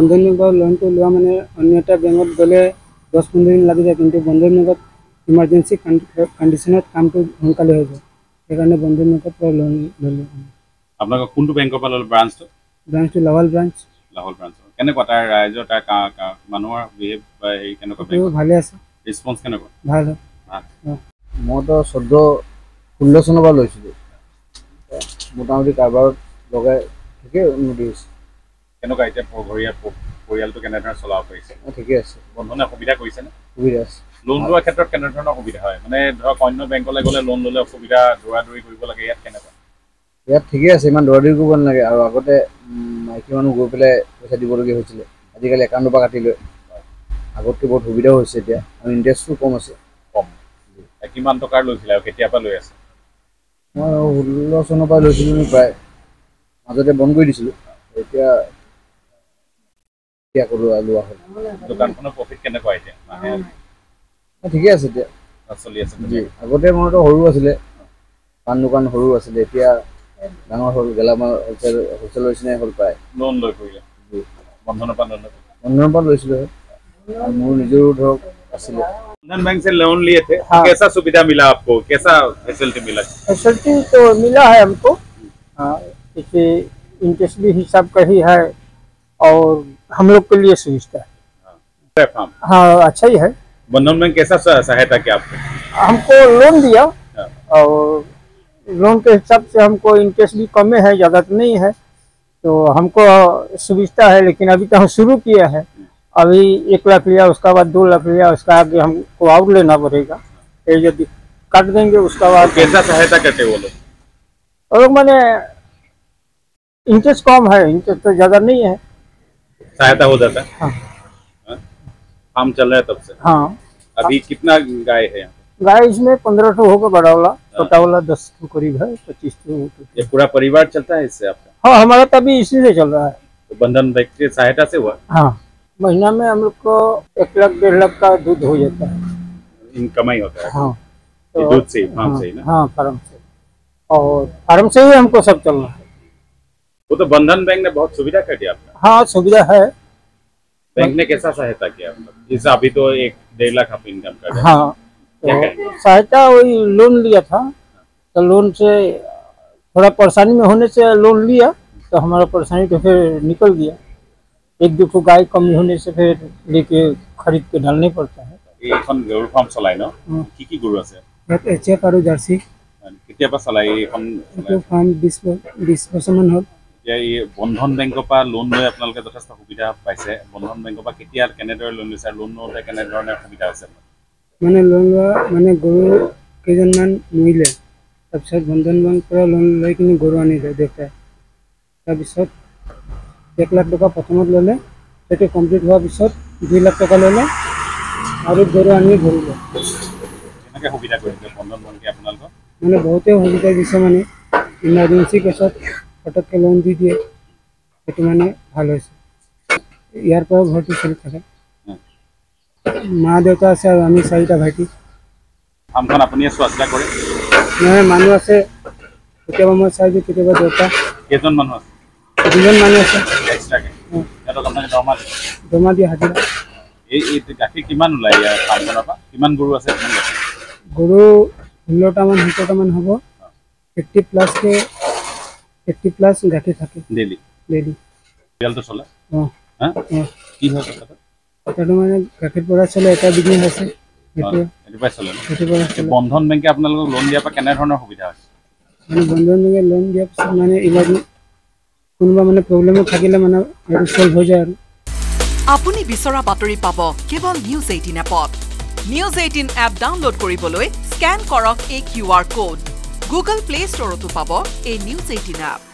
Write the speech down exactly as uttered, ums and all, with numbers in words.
बंधन banker loan तो लोৱা মানে अन्य এটা বেংকত গলে দহ পোন্ধৰ দিন লাগি যায় কিন্তু বন্ধন বেংকত ইমার্জেন্সি কন্ডিশনত কামটো সোনকালে হৈ যায় সেইকাৰণে বন্ধন বেংকত পৰা লোন ললো আপোনালোক কোনটো বেংকৰ পৰা লল ব্ৰাঞ্চটো ব্ৰাঞ্চটো লাহোল ব্ৰাঞ্চ লাহোল ব্ৰাঞ্চ কেনেকুৱা তাৰ ৰাইজৰ তাৰ মানুহৰ বিহেভ বা এই কেনেকুৱা বেংক ভালে আছে ৰেসপন্স কেনেকুৱা ভাল মই তো চৈধ্য ষোল্ল চনৰ পৰা লৈছিলোঁ মোটামুটি কাৰোবাৰত লগাই ঠিকেই উন্নতি হৈছে কেনেকুৱা এতিয়া ঘৰীয়া পৰিয়ালটো কেনেধৰণে চলাব পাৰিছে ঠিকে আছে বন্ধনে সুবিধা কৰিছেনে সুবিধা আছে লোন লোৱাৰ ক্ষেত্ৰত কেনেধৰণৰ সুবিধা হয় মানে ধৰক অন্য বেংকলৈ গ'লে লোন ল'লে অসুবিধা দৌৰা-দৌৰি কৰিব লাগে ইয়াত কেনেকুৱা ইয়াত ঠিকে আছে ইমান দৌৰা-দৌৰি কৰিব নালাগে আৰু আগতে মাইকী মানুহ গৈ পেলাই পইচা দিবলগীয়া হৈছিলে আজিকালি একাউণ্টৰ পৰা কাটি লৈ আগতকৈ বহুত সুবিধাও হৈছে এতিয়া আৰু ইণ্টাৰেষ্টটো কম আছে কম কিমান টকাৰ লৈছিলে আৰু কেতিয়াৰ পৰা লৈ আছে মই ষোল্ল চনৰ পৰা লৈছিলোঁ প্ৰায় মাজতে বন্ধ কৰি দিছিলোঁ এতিয়া এতিয়া কৰোঁ লোৱা হ'ল দোকানখনৰ প্ৰফিট কেনেকুৱা এতিয়া মানে ঠিকে আছে এতিয়া চলি আছে আগতে মোৰতো সৰু আছিলে পাণ দোকান সৰু আছিলে এতিয়া ডাঙৰ হ'ল গেলামাল হোলচেল হোলচেলৰ নিচিনাই হ'ল প্ৰায় লোন লৈ কৰিলে বন্ধনৰ পৰা লোন বন্ধনৰ পৰা লৈছিলোঁ মোৰ নিজৰো ধৰক আছিলে बंधन बैंक से लोन लिए थे हाँ। कैसा सुविधा मिला आपको कैसा फैसिलिटी मिला फैसिलिटी तो मिला है हमको हाँ इससे इंटरेस्ट भी हिसाब का ही है और हम लोग के लिए सुविधा है हाँ, हाँ अच्छा ही है बंधन बैंक कैसा सहायता किया आपको हमको लोन दिया हाँ। और लोन के हिसाब से हमको इंटरेस्ट भी कम है ज़्यादा तो नहीं है तो हमको सुविधा है लेकिन अभी तो हम शुरू किया है अभी एक लाख लिया उसका बाद दो लाख लिया उसका आगे हमको और लेना पड़ेगा ये यदि काट देंगे उसका बाद कैसा सहायता करते वो लोग और लोग मैंने इंटरेस्ट कम है इंटरेस्ट तो ज़्यादा नहीं है सहायता हो जाता है हाँ काम चल रहा है तब से हाँ अभी कितना गाय है गाय इसमें पंद्रह ठो होगा बड़ा वाला छोटा वाला दस ठो करीब है पच्चीस ठो ये पूरा परिवार चलता है इससे आपका हाँ हमारा तभी इसी से चल रहा है तो बंधन बैंक की सहायता से हुआ हाँ महीना में हम लोग को एक लाख डेढ़ लाख का दूध हो जाता है इनकम ही होता है हाँ तो दूध से फार्म हाँ, से ही ना हाँ फार्म से और फार्म से ही हमको सब चलना है वो तो बंधन बैंक ने बहुत सुविधा कर दिया आपका हाँ सुविधा है बैंक ने कैसा सहायता किया मतलब जैसे अभी तो एक डेढ़ लाख आप इनकम कर रहे हैं हाँ तो सहायता वही लोन लिया था तो लोन से थोड़ा परेशानी में होने से लोन लिया तो हमारा परेशानी तो फिर निकल गया एक दो गाय कमी होने से फिर लेके खरीद के डालने पड़ता है এইখন গৰুৰ ফাৰ্ম চলাই ন কি কি গৰু আছে এক এচএফ আৰু জাৰ্সি কেতিয়াবা চলাই এইখন ফাৰ্ম বিশ বিশ বছৰমান হ'ল এতিয়া এই বন্ধন বেংকৰ পৰা লোন লৈ আপোনালোকে যথেষ্ট সুবিধা পাইছে বন্ধন বেংকৰ পৰা কেতিয়া কেনেদৰে লোন লৈছে লোন লওঁতে কেনেধৰণে সুবিধা হৈছে মানে লোন লোৱা মানে গৰু কেইজনমান মৰিলে তাৰপিছত বন্ধন বেংকৰ পৰা লোন লৈ কিনে গৰু আনিলে দেউতাই তাৰপিছত एक लाख टका प्रथम लैले कमप्लीट हुआ पिछत दुई लाख टका लैले और गरु आनी भरिले मैंने बहुते सुविधा दिसे माने इमार्जेंसी केसत फटक के लोन दी दिए माने भल यार पर घर चलि थके माँ देउता आछे और आमी चारिटा भाइटी फार्मखन आपुनिये चोৱা-চিতা কৰে मैं मानुह आछे केতিয়াबा मैं चाइ दिওঁ केতিয়াबा देउता केजन मानुह आछे দুজন মানুহ আছে এক্সট্ৰাকে এটা તમને দৰমহা দিয়ে দৰমহা দিয়ে হাজিৰা এই এই গাখীৰ কিমান ওলাই ইয়াৰ ফাৰ্মখনৰ পৰা কিমান গৰু আছে কিমান গাখীৰ গৰু ষোল্লটা মান সোতৰটা মান হ'ব এইট্টি প্লাছ কে এইট্টি প্লাছ গাখীৰ থাকে ডেইলি ডেইলি পৰিয়ালটো চলে অঁ হা কি হয় কথাটো কথাটো মানে গাখীৰ পৰা চলে এটা বিজনেছ আছে সেইটো এইটো পাই চলে সেইটো বন্ধন বেংকে আপোনালোকক লোন দিয়াৰ পৰা কেনেধৰণৰ সুবিধা হৈছে মানে বন্ধন বেংকে লোন দিয়াৰ পিছত মানে ইমাৰ্জেঞ্চি কোনোবা মানে প্ৰব্লেম থাকিলে মানে সেইটো সলভ হৈ যায় আৰু আপুনি বিচৰা বাতৰি পাব কেৱল নিউজ এইটিন এপত নিউজ এইটিন এপ ডাউনলোড কৰিবলৈ স্ক্যান কৰক এই কিউআৰ কোড গুগল প্লে ষ্টৰতো পাব এই নিউজ এইটিন এপ